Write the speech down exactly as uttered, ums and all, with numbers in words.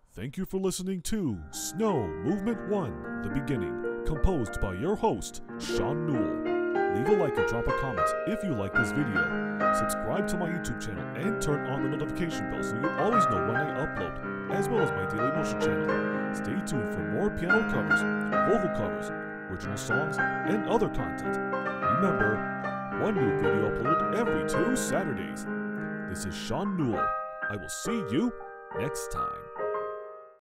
Thank you for listening to Snow Movement one, The Beginning, composed by your host, Sean Newell. Leave a like and drop a comment if you like this video. Subscribe to my YouTube channel and turn on the notification bell so you always know when I upload, as well as my Daily Motion channel. Stay tuned for more piano covers, vocal covers, original songs, and other content. Remember, one new video uploaded every two Saturdays. This is Sean Newell. I will see you next time.